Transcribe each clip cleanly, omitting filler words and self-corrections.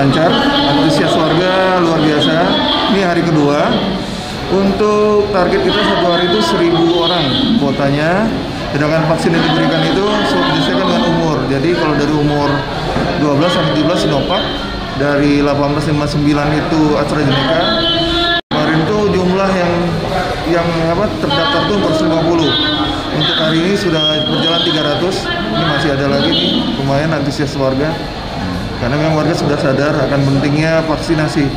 lancar, antusias warga luar biasa. Ini hari kedua. Untuk target kita satu hari itu 1.000 orang kuotanya. Sedangkan vaksin yang diberikan itu disesuaikan dengan umur. Jadi kalau dari umur 12 sampai 17 Sinovac, dari 1859 itu AstraZeneca. Kemarin itu jumlah yang terdaftar itu 450. Untuk hari ini sudah berjalan 300. Ini masih ada lagi nih, lumayan antusias warga. Karena memang warga sudah sadar akan pentingnya vaksinasi.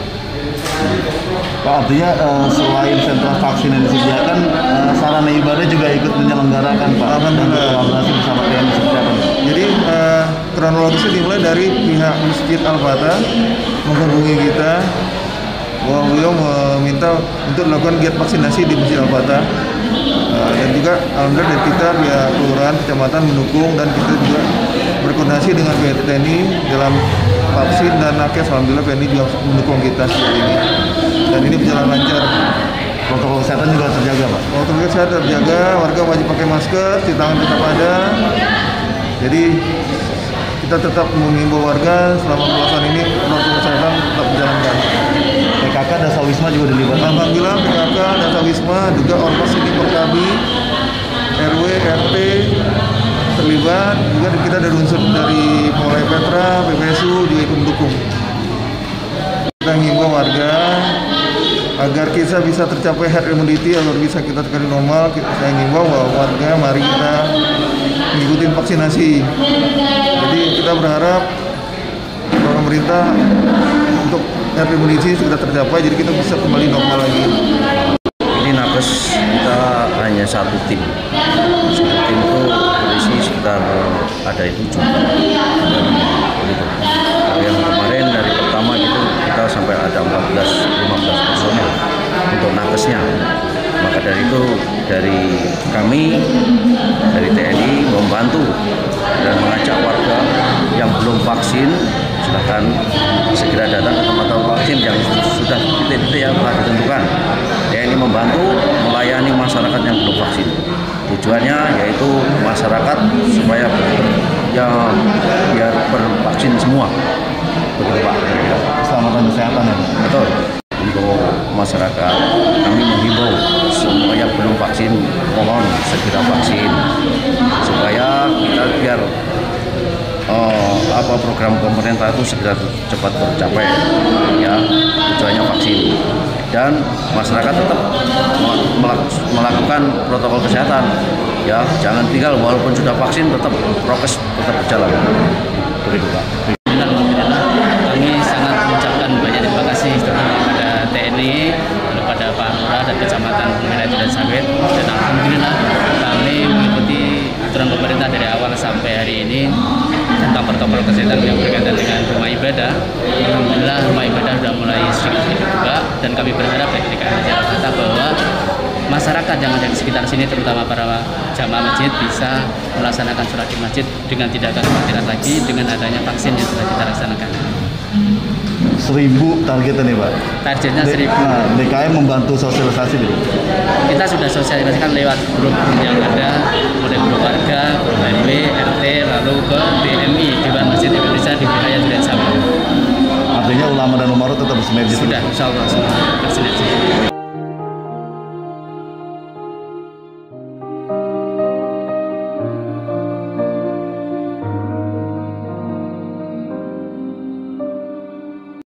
Pak, artinya selain sentra vaksin yang disediakan, sarana ibadah juga ikut menyelenggarakan, Pak, dan berkolaborasi bersama TNI seperti apa? Jadi kronologisnya dimulai dari pihak Masjid Al-Fatah menghubungi kita bahwa beliau meminta untuk dilakukan giat vaksinasi di Masjid Al-Fatah. Dan juga alhamdulillah dari kita pihak kelurahan, kecamatan mendukung, dan kita juga berkoordinasi dengan pihak TNI dalam vaksin dan nakes. Alhamdulillah TNI juga mendukung kita seperti ini, dan ini berjalan lancar. Protokol kesehatan juga terjaga, Pak? Protokol kesehatan terjaga, warga wajib pakai masker, cuci tangan tetap ada. Jadi kita tetap mengimbau warga selama pelaksanaan ini protokol kesehatan tetap dijalankan. PKK Dasawisma juga dilibatkan? Alhamdulillah PKK Dasawisma juga Ormas ini Perkabi, RW, RT terlibat. Juga kita dari unsur dari mulai Petra, PPSU juga ikut mendukung. Kita mengimbau warga agar kita bisa tercapai herd immunity, agar bisa kita kembali normal. Saya mengimbau bahwa warga mari kita mengikuti vaksinasi. Jadi kita berharap pemerintah untuk herd immunity sudah tercapai, jadi kita bisa kembali normal lagi. Ini nakes kita hanya satu tim. Satu tim itu berisi sekitar ada itu juga. Gitu. Yang kemarin dari pertama itu kita sampai ada 14-15 personel untuk nakesnya. Maka dari itu dari kami dari TNI membantu dan mengajak warga yang belum vaksin silakan segera datang ke tempat vaksin yang sudah titik-titik yang telah ditentukan. TNI membantu melayani masyarakat yang belum vaksin. Tujuannya yaitu masyarakat supaya biar bervaksin semua. Betul, Pak. Keselamatan kesehatan, ya? Betul. Untuk masyarakat kami menghimbau semua yang belum vaksin mohon segera vaksin supaya kita biar program pemerintah itu segera cepat tercapai, ya, tujuannya vaksin, dan masyarakat tetap melakukan protokol kesehatan, ya, jangan tinggal walaupun sudah vaksin tetap prokes tetap berjalan. Begitu, Pak. Kami sangat mengucapkan banyak terima kasih kepada TNI, kepada Pak Lurah dan Kecamatan Merah dan Sawit, dan alhamdulillah kami mengikuti aturan pemerintah dari awal sampai hari ini tentang protokol kesehatan yang berkaitan dengan rumah ibadah. Alhamdulillah rumah ibadah sudah mulai sedikit dibuka, dan kami berharap dari DKI Jakarta bahwa masyarakat yang ada di sekitar sini, terutama para jamaah masjid, bisa melaksanakan sholat di masjid dengan tidak akan khawatir lagi dengan adanya vaksin yang sudah kita laksanakan. 1.000 targetnya nih, Pak? Targetnya 1.000. Nah, DKM membantu sosialisasi dulu. Kita sudah sosialisasikan lewat grup yang ada, mulai grup warga, grup RW, RT, lalu ke DMI, Dewan Masjid Indonesia di wilayah Duren Sawit. Artinya ulama dan umaroh tetap bersinergi? Sudah, insya Allah.